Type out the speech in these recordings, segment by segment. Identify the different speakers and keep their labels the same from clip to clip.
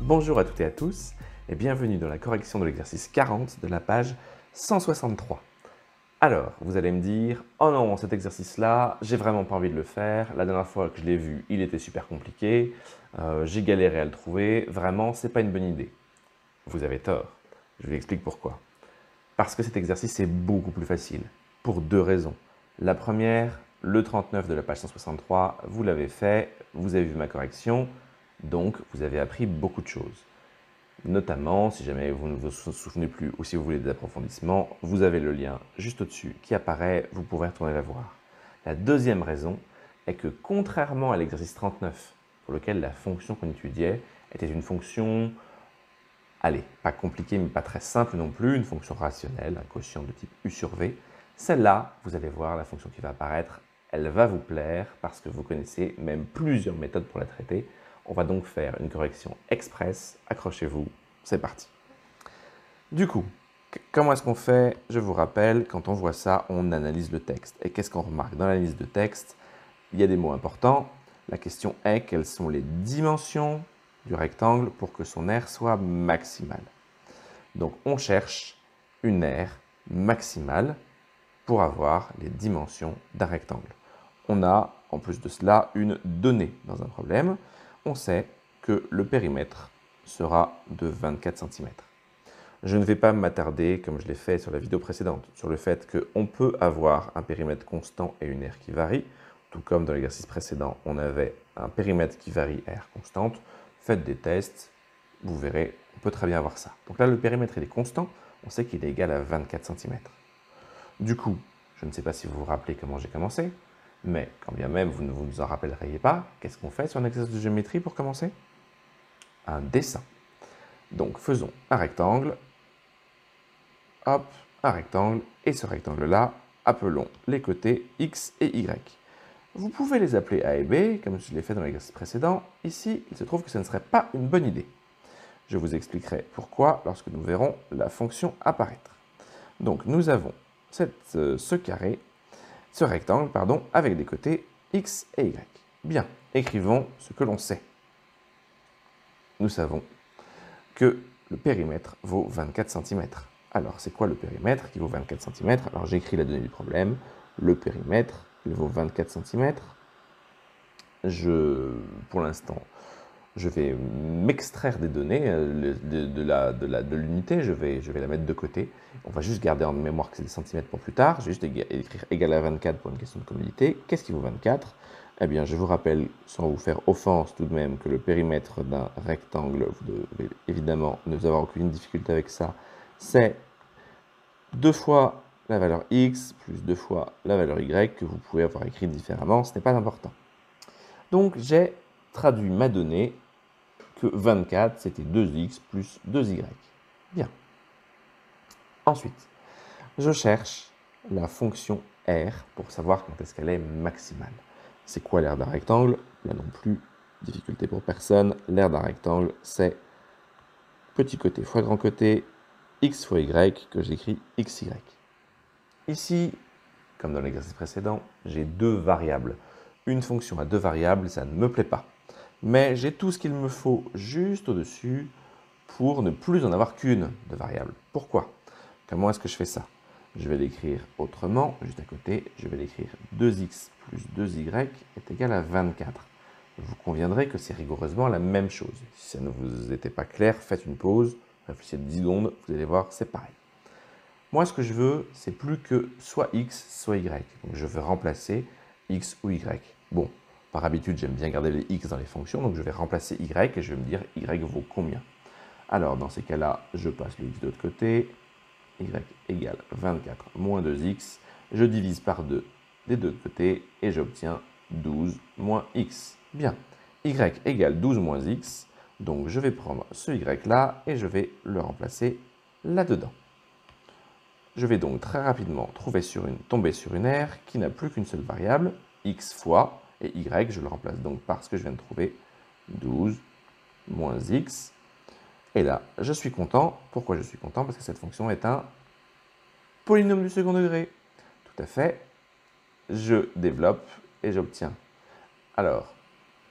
Speaker 1: Bonjour à toutes et à tous et bienvenue dans la correction de l'exercice 40 de la page 163. Alors, vous allez me dire « Oh non, cet exercice-là, j'ai vraiment pas envie de le faire. La dernière fois que je l'ai vu, il était super compliqué. J'ai galéré à le trouver. Vraiment, c'est pas une bonne idée. » Vous avez tort. Je vous explique pourquoi. Parce que cet exercice est beaucoup plus facile, pour deux raisons. La première, le 39 de la page 163, vous l'avez fait, vous avez vu ma correction, donc vous avez appris beaucoup de choses. Notamment, si jamais vous ne vous souvenez plus ou si vous voulez des approfondissements, vous avez le lien juste au-dessus qui apparaît, vous pourrez retourner la voir. La deuxième raison est que contrairement à l'exercice 39, pour lequel la fonction qu'on étudiait était une fonction, allez, pas compliquée mais pas très simple non plus, une fonction rationnelle, un quotient de type u sur v, celle-là, vous allez voir la fonction qui va apparaître, elle va vous plaire parce que vous connaissez même plusieurs méthodes pour la traiter. On va donc faire une correction express, accrochez-vous, c'est parti. Du coup, comment est-ce qu'on fait? Je vous rappelle, quand on voit ça, on analyse le texte. Et qu'est-ce qu'on remarque? Dans l'analyse de texte, il y a des mots importants. La question est, quelles sont les dimensions du rectangle pour que son aire soit maximale? Donc, on cherche une aire maximale pour avoir les dimensions d'un rectangle. On a, en plus de cela, une donnée dans un problème. On sait que le périmètre sera de 24 cm. Je ne vais pas m'attarder, comme je l'ai fait sur la vidéo précédente, sur le fait qu'on peut avoir un périmètre constant et une aire qui varie, tout comme dans l'exercice précédent, on avait un périmètre qui varie à aire constante. Faites des tests, vous verrez, on peut très bien avoir ça. Donc là, le périmètre il est constant, on sait qu'il est égal à 24 cm. Du coup, je ne sais pas si vous vous rappelez comment j'ai commencé, mais quand bien même vous ne vous en rappelleriez pas, qu'est-ce qu'on fait sur un exercice de géométrie pour commencer? Un dessin. Donc faisons un rectangle, hop, un rectangle, et ce rectangle-là, appelons les côtés X et Y. Vous pouvez les appeler A et B, comme je l'ai fait dans l'exercice précédent. Ici, il se trouve que ce ne serait pas une bonne idée. Je vous expliquerai pourquoi lorsque nous verrons la fonction apparaître. Donc nous avons ce rectangle, pardon, avec des côtés X et Y. Bien, écrivons ce que l'on sait. Nous savons que le périmètre vaut 24 cm. Alors, c'est quoi le périmètre qui vaut 24 cm? Alors, j'écris la donnée du problème. Le périmètre, il vaut 24 cm. Pour l'instant, je vais m'extraire des données de l'unité. Je vais la mettre de côté. On va juste garder en mémoire que c'est des centimètres pour plus tard. Je vais juste écrire égal à 24 pour une question de commodité. Qu'est-ce qui vaut 24? Eh bien, je vous rappelle, sans vous faire offense tout de même, que le périmètre d'un rectangle, vous devez évidemment ne avoir aucune difficulté avec ça, c'est 2 fois la valeur x plus 2 fois la valeur y que vous pouvez avoir écrit différemment, ce n'est pas important. Donc, j'ai traduit ma donnée que 24, c'était 2x plus 2y. Bien. Ensuite, je cherche la fonction r pour savoir quand est-ce qu'elle est maximale. C'est quoi l'aire d'un rectangle? Là non plus, difficulté pour personne. L'aire d'un rectangle, c'est petit côté fois grand côté, x fois y, que j'écris xy. Ici, comme dans l'exercice précédent, j'ai deux variables. Une fonction à deux variables, ça ne me plaît pas. Mais j'ai tout ce qu'il me faut juste au-dessus pour ne plus en avoir qu'une de variable. Pourquoi? Comment est-ce que je fais ça? Je vais l'écrire autrement, juste à côté, je vais l'écrire 2x plus 2y est égal à 24. Vous conviendrez que c'est rigoureusement la même chose. Si ça ne vous était pas clair, faites une pause, réfléchissez 10 secondes, vous allez voir, c'est pareil. Moi, ce que je veux, c'est plus que soit x, soit y. Donc, je vais remplacer x ou y. Bon, par habitude, j'aime bien garder les x dans les fonctions, donc je vais remplacer y et je vais me dire y vaut combien. Alors, dans ces cas-là, je passe le x de l'autre côté, y égale 24 moins 2x, je divise par 2 des deux côtés et j'obtiens 12 moins x. Bien, y égale 12 moins x, donc je vais prendre ce y là et je vais le remplacer là-dedans. Je vais donc très rapidement tomber sur une aire qui n'a plus qu'une seule variable, x fois, et y, je le remplace donc par ce que je viens de trouver, 12 moins x. Et là, je suis content. Pourquoi je suis content? Parce que cette fonction est un polynôme du second degré. Tout à fait. Je développe et j'obtiens. Alors,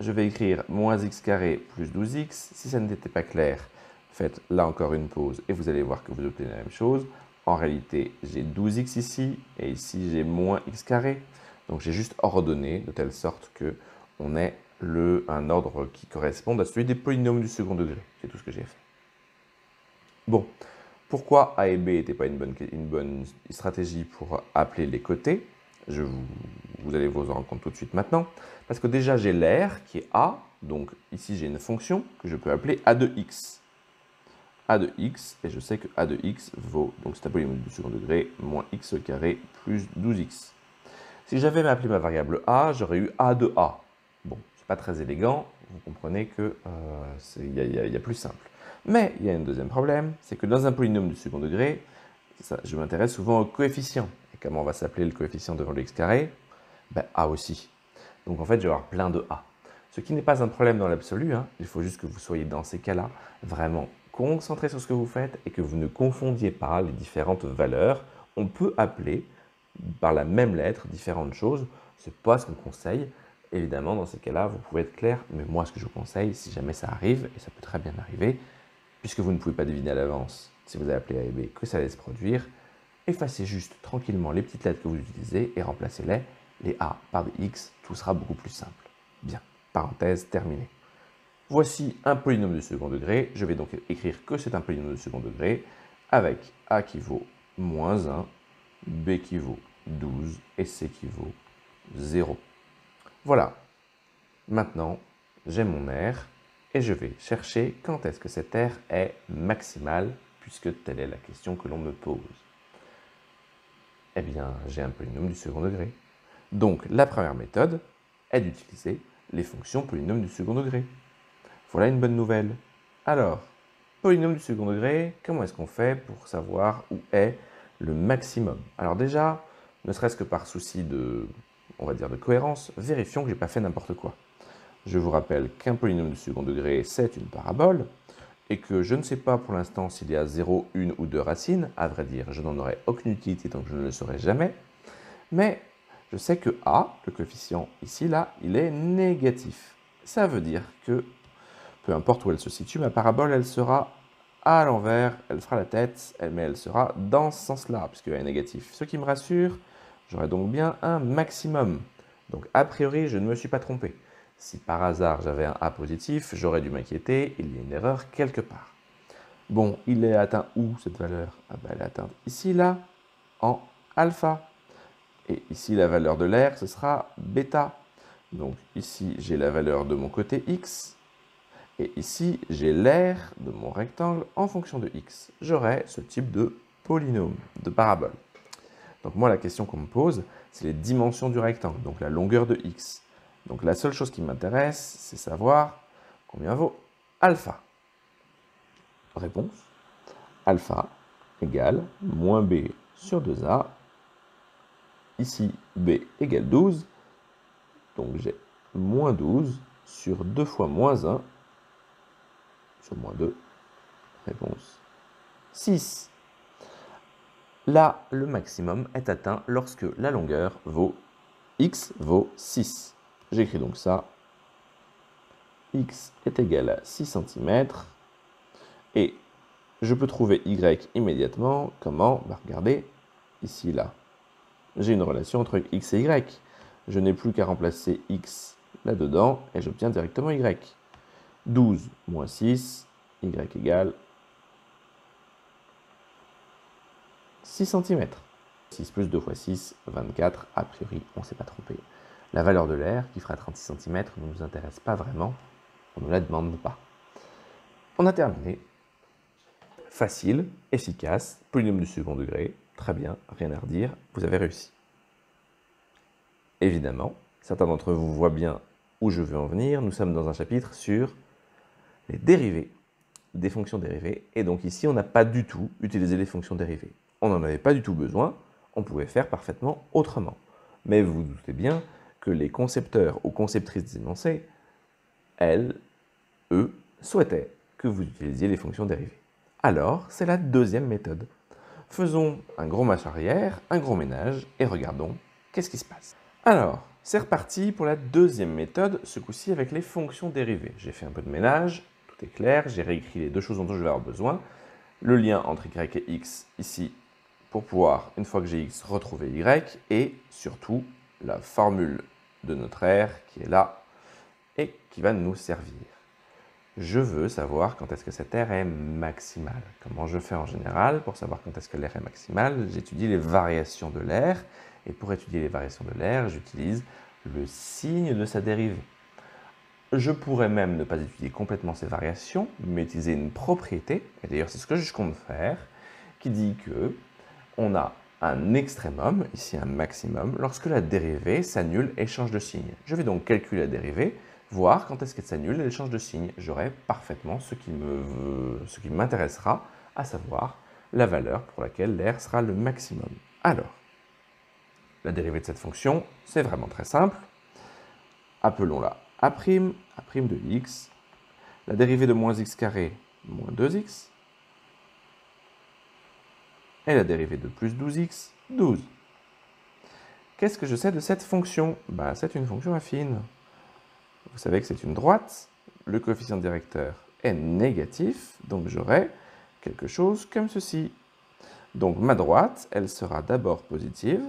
Speaker 1: je vais écrire moins x carré plus 12x. Si ça n'était pas clair, faites là encore une pause et vous allez voir que vous obtenez la même chose. En réalité, j'ai 12x ici et ici j'ai moins x carré. Donc j'ai juste ordonné de telle sorte qu'on ait un ordre qui corresponde à celui des polynômes du second degré. C'est tout ce que j'ai fait. Bon, pourquoi A et B n'étaient pas une bonne stratégie pour appeler les côtés? Vous allez vous en rendre compte tout de suite maintenant. Parce que déjà, j'ai l'air qui est A. Donc ici, j'ai une fonction que je peux appeler A de x. A de x, et je sais que A de x vaut, donc c'est un polynôme du second degré, moins x carré plus 12x. Si j'avais appelé ma variable A, j'aurais eu A de A. Bon, c'est pas très élégant, vous comprenez que y a plus simple. Mais il y a un deuxième problème, c'est que dans un polynôme du second degré, je m'intéresse souvent au coefficient. Et comment va s'appeler le coefficient devant le x carré? Ben, A aussi. Donc en fait, je vais avoir plein de A. Ce qui n'est pas un problème dans l'absolu, hein. Il faut juste que vous soyez dans ces cas-là vraiment concentré sur ce que vous faites et que vous ne confondiez pas les différentes valeurs. On peut appeler par la même lettre différentes choses. Ce n'est pas ce qu'on conseille. Évidemment, dans ces cas-là, vous pouvez être clair. Mais moi, ce que je vous conseille, si jamais ça arrive, et ça peut très bien arriver, puisque vous ne pouvez pas deviner à l'avance si vous avez appelé A et B que ça allait se produire, effacez juste tranquillement les petites lettres que vous utilisez et remplacez-les, les A par des X, tout sera beaucoup plus simple. Bien, parenthèse terminée. Voici un polynôme de second degré. Je vais donc écrire que c'est un polynôme de second degré avec A qui vaut moins 1, B qui vaut 12 et C qui vaut 0. Voilà. Maintenant, j'ai mon R et je vais chercher quand est-ce que cet R est maximal, puisque telle est la question que l'on me pose. Eh bien, j'ai un polynôme du second degré. Donc, la première méthode est d'utiliser les fonctions polynômes du second degré. Voilà une bonne nouvelle. Alors, polynôme du second degré, comment est-ce qu'on fait pour savoir où est le maximum? Alors déjà, ne serait-ce que par souci de, on va dire, de cohérence, vérifions que je n'ai pas fait n'importe quoi. Je vous rappelle qu'un polynôme du second degré, c'est une parabole, et que je ne sais pas pour l'instant s'il y a 0, 1 ou 2 racines. À vrai dire, je n'en aurai aucune utilité, donc je ne le saurai jamais. Mais je sais que A, le coefficient ici, là, il est négatif. Ça veut dire que peu importe où elle se situe, ma parabole, elle sera à l'envers, elle fera la tête, mais elle sera dans ce sens-là, puisqu'elle est négatif. Ce qui me rassure, j'aurai donc bien un maximum. Donc, a priori, je ne me suis pas trompé. Si par hasard j'avais un A positif, j'aurais dû m'inquiéter, il y a une erreur quelque part. Bon, il est atteint où, cette valeur? Elle est atteinte ici, là, en alpha. Et ici, la valeur de l'air, ce sera bêta. Donc, ici, j'ai la valeur de mon côté x. Et ici, j'ai l'aire de mon rectangle en fonction de x. J'aurai ce type de polynôme, de parabole. Donc moi, la question qu'on me pose, c'est les dimensions du rectangle, donc la longueur de x. Donc la seule chose qui m'intéresse, c'est savoir combien vaut alpha. Réponse, alpha égale moins b sur 2a. Ici, b égale 12. Donc j'ai moins 12 sur 2 fois moins 1 sur moins 2. Réponse 6. Là, le maximum est atteint lorsque la longueur vaut x vaut 6. J'écris donc ça. X est égal à 6 cm. Et je peux trouver y immédiatement. Comment? Regardez, ici, là. J'ai une relation entre x et y. Je n'ai plus qu'à remplacer x là-dedans et j'obtiens directement y. 12 moins 6, y égale 6 cm. 6 plus 2 fois 6, 24. A priori, on ne s'est pas trompé. La valeur de l'air, qui fera 36 cm, ne nous intéresse pas vraiment. On ne la demande pas. On a terminé. Facile, efficace, polynôme du second degré. Très bien, rien à redire. Vous avez réussi. Évidemment, certains d'entre vous voient bien où je veux en venir. Nous sommes dans un chapitre sur les dérivés, des fonctions dérivées. Et donc ici, on n'a pas du tout utilisé les fonctions dérivées. On n'en avait pas du tout besoin. On pouvait faire parfaitement autrement. Mais vous vous doutez bien que les concepteurs ou conceptrices des énoncés, elles, eux, souhaitaient que vous utilisiez les fonctions dérivées. Alors, c'est la deuxième méthode. Faisons un gros marche arrière, un gros ménage, et regardons qu'est-ce qui se passe. Alors, C'est reparti pour la deuxième méthode, ce coup-ci avec les fonctions dérivées. J'ai fait un peu de ménage, tout est clair, j'ai réécrit les deux choses dont je vais avoir besoin. Le lien entre y et x ici, pour pouvoir, une fois que j'ai x, retrouver y, et surtout la formule de notre R qui est là et qui va nous servir. Je veux savoir quand est-ce que cette R est maximale. Comment je fais en général pour savoir quand est-ce que l'R est maximale? J'étudie les variations de l'R, et pour étudier les variations de l'R, j'utilise le signe de sa dérivée. Je pourrais même ne pas étudier complètement ces variations, mais utiliser une propriété, et d'ailleurs c'est ce que je compte faire, qui dit que on a un extrémum, ici un maximum, lorsque la dérivée s'annule et change de signe. Je vais donc calculer la dérivée, voir quand est-ce qu'elle s'annule et elle change de signe. J'aurai parfaitement ce qui m'intéressera, à savoir la valeur pour laquelle l'R sera le maximum. Alors, la dérivée de cette fonction, c'est vraiment très simple. Appelons-la A', A' de x. La dérivée de moins x carré, moins 2x. Et la dérivée de plus 12x, 12. Qu'est-ce que je sais de cette fonction? C'est une fonction affine. Vous savez que c'est une droite, le coefficient directeur est négatif, donc j'aurai quelque chose comme ceci. Donc ma droite, elle sera d'abord positive,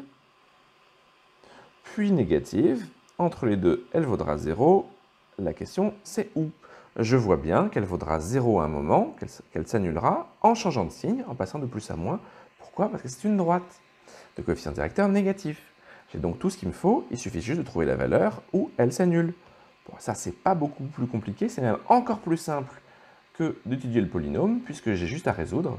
Speaker 1: puis négative. Entre les deux, elle vaudra 0. La question, c'est où? Je vois bien qu'elle vaudra 0 à un moment, qu'elle s'annulera en changeant de signe, en passant de plus à moins. Pourquoi? Parce que c'est une droite de coefficient directeur négatif. J'ai donc tout ce qu'il me faut, il suffit juste de trouver la valeur où elle s'annule. Bon, ça, c'est pas beaucoup plus compliqué, c'est même encore plus simple que d'étudier le polynôme, puisque j'ai juste à résoudre.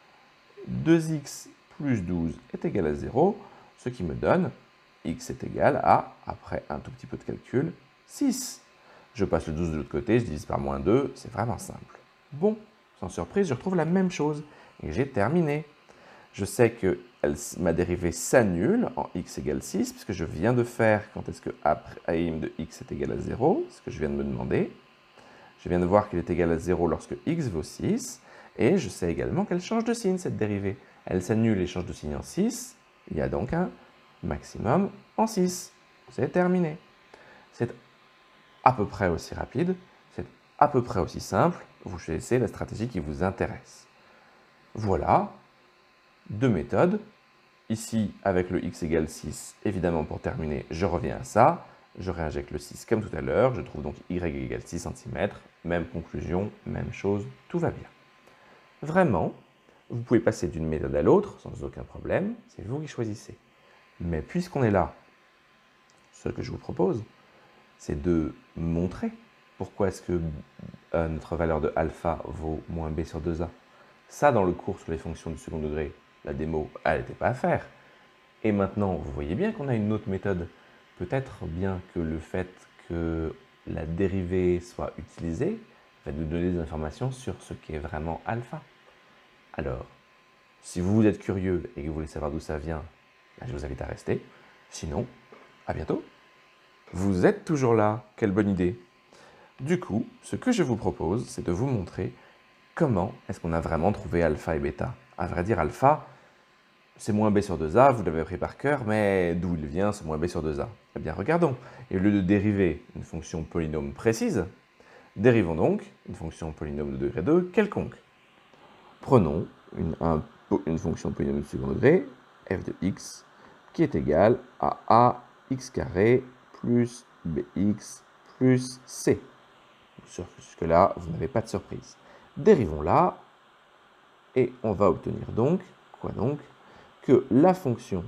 Speaker 1: 2x plus 12 est égal à 0, ce qui me donne x est égal à, après un tout petit peu de calcul, 6. Je passe le 12 de l'autre côté, je divise par moins 2, c'est vraiment simple. Bon, sans surprise, je retrouve la même chose, et j'ai terminé. Je sais que ma dérivée s'annule en x égale 6, puisque je viens de faire quand est-ce que A' de x est égal à 0, ce que je viens de me demander. Je viens de voir qu'elle est égale à 0 lorsque x vaut 6, et je sais également qu'elle change de signe, cette dérivée. Elle s'annule et change de signe en 6, il y a donc un maximum en 6. C'est terminé. C'est à peu près aussi rapide, c'est à peu près aussi simple, vous choisissez la stratégie qui vous intéresse. Voilà. Deux méthodes. Ici, avec le x égale 6, évidemment, pour terminer, je reviens à ça. Je réinjecte le 6 comme tout à l'heure. Je trouve donc y égale 6 cm. Même conclusion, même chose, tout va bien. Vraiment, vous pouvez passer d'une méthode à l'autre sans aucun problème. C'est vous qui choisissez. Mais puisqu'on est là, ce que je vous propose, c'est de montrer pourquoi est-ce que notre valeur de alpha vaut moins b sur 2a. Ça, dans le cours sur les fonctions du second degré, la démo, elle n'était pas à faire. Et maintenant, vous voyez bien qu'on a une autre méthode. Peut-être bien que le fait que la dérivée soit utilisée va nous donner des informations sur ce qu'est vraiment alpha. Alors, si vous êtes curieux et que vous voulez savoir d'où ça vient, je vous invite à rester. Sinon, à bientôt. Vous êtes toujours là, quelle bonne idée. Du coup, ce que je vous propose, c'est de vous montrer comment est-ce qu'on a vraiment trouvé alpha et bêta. À vrai dire, alpha, c'est moins b sur 2a, vous l'avez appris par cœur, mais d'où il vient ce moins b sur 2a? Eh bien, regardons. Et au lieu de dériver une fonction polynôme précise, dérivons donc une fonction polynôme de degré 2 quelconque. Prenons une fonction polynôme de second degré, f de x, qui est égale à ax carré plus bx plus c. Jusque-là, vous n'avez pas de surprise. Dérivons-la, et on va obtenir donc, quoi donc? Que la fonction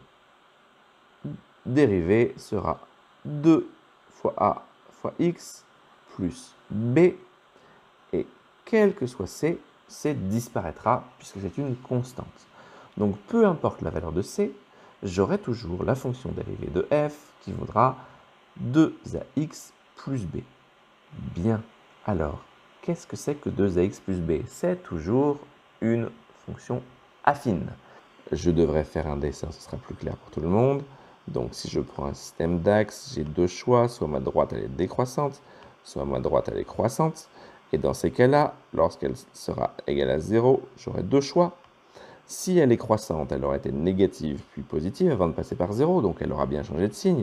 Speaker 1: dérivée sera 2 fois a fois x plus b, et quel que soit c, c disparaîtra puisque c'est une constante. Donc peu importe la valeur de c, j'aurai toujours la fonction dérivée de f qui vaudra 2ax plus b. Bien, alors, qu'est-ce que c'est que 2ax plus b? C'est toujours une fonction affine. Je devrais faire un dessin, ce sera plus clair pour tout le monde. Donc si je prends un système d'axes, j'ai deux choix, soit ma droite elle est décroissante, soit ma droite elle est croissante. Et dans ces cas-là, lorsqu'elle sera égale à 0, j'aurai deux choix. Si elle est croissante, elle aura été négative puis positive avant de passer par 0, donc elle aura bien changé de signe.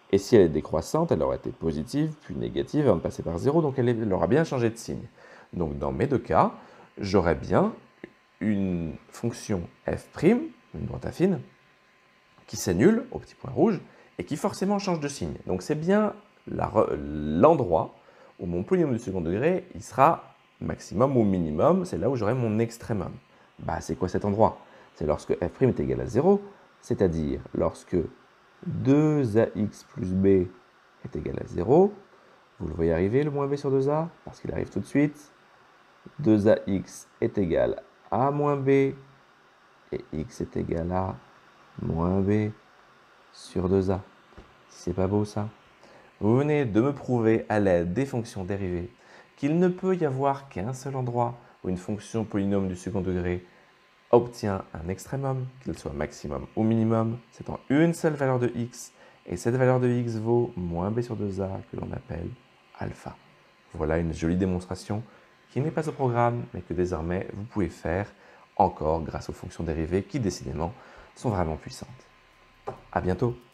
Speaker 1: Et si elle est décroissante, elle aura été positive, puis négative avant de passer par 0, donc elle aura bien changé de signe. Donc dans mes deux cas, j'aurai bien une fonction f', une droite affine, qui s'annule au petit point rouge et qui forcément change de signe. Donc c'est bien l'endroit où mon polynôme du second degré il sera maximum ou minimum, c'est là où j'aurai mon extrémum. Bah, c'est quoi cet endroit? C'est lorsque f' est égal à 0, c'est-à-dire lorsque 2ax plus b est égal à 0. Vous le voyez arriver, le moins b sur 2a, parce qu'il arrive tout de suite. 2ax est égal à moins b, et x est égal à moins b sur 2a. C'est pas beau ça? Vous venez de me prouver à l'aide des fonctions dérivées qu'il ne peut y avoir qu'un seul endroit où une fonction polynôme du second degré obtient un extrémum, qu'il soit maximum ou minimum, c'est en une seule valeur de x, et cette valeur de x vaut moins b sur 2a que l'on appelle alpha. Voilà une jolie démonstration qui n'est pas au programme, mais que désormais vous pouvez faire encore grâce aux fonctions dérivées qui décidément sont vraiment puissantes. À bientôt!